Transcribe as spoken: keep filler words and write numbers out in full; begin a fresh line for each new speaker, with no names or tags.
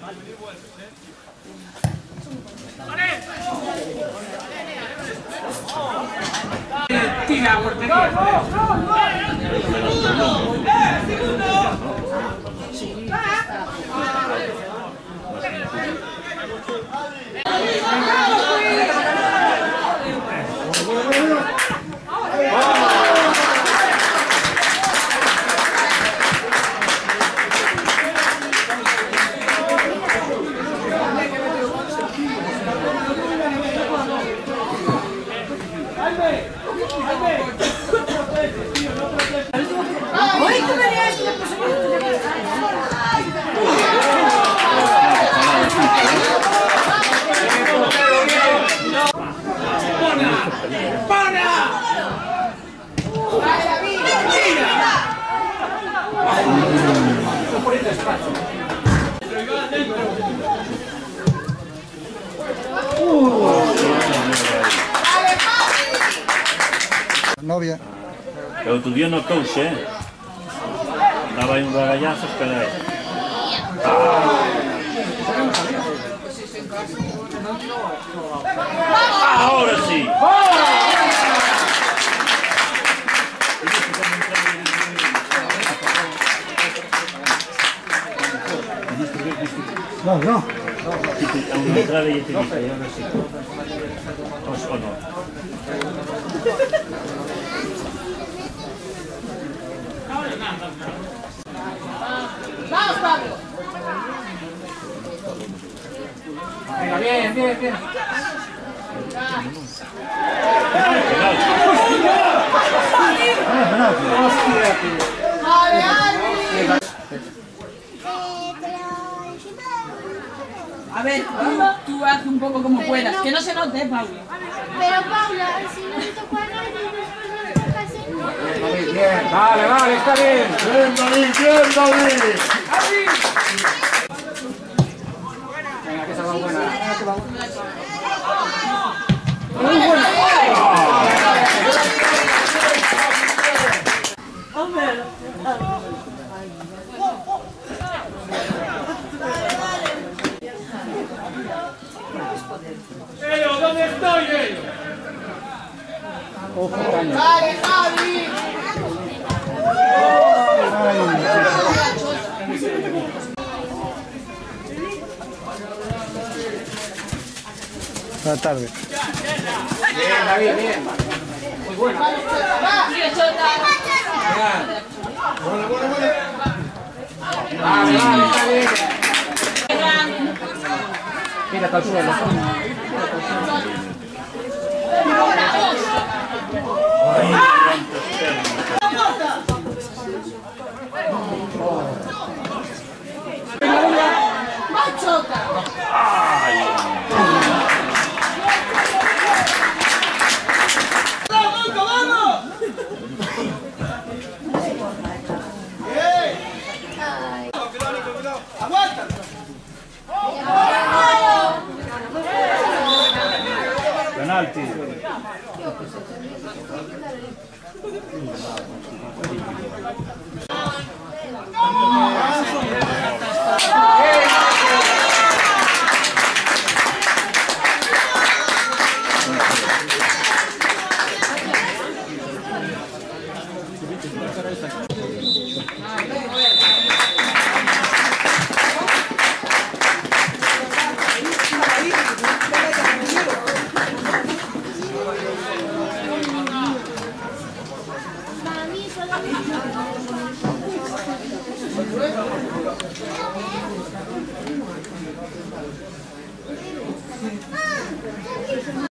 Tira, portería.
Novia.
Pero tu día no touche, eh? Daba aí un ragallazo, espera aí. Ah, ahora sí.
No, no.
A una entrada y te dice, ahora sí. O no.
¡Vamos, Pablo! Venga, bien, bien, bien. A ver, tú, tú haz un poco como puedas, que no se note, ¿eh, Paula?
Pero Paula, si no te tocó a nadie, después no le toca a Señor.
Bien, vale, vale, está bien.
Bien, David, bien, David.
Venga, que esa va buena.
Muy buena.
¡Elo, ¿dónde estoy, Elo?
Ojo, caña.
¡Dale, Javi!
Buenas tardes.
Bien, David, bien. Muy bueno. Vale, vale, está bien. Mira, está el suelo.
Penalti.
Mami, solo